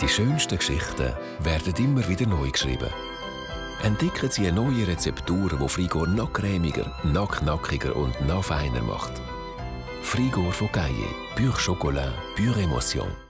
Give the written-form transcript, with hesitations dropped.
Die schönsten Geschichten werden immer wieder neu geschrieben. Entdecken Sie eine neue Rezeptur, die Frigor noch cremiger, noch knackiger und noch feiner macht. Frigor von Caillé, pur Chocolat, pure Emotion.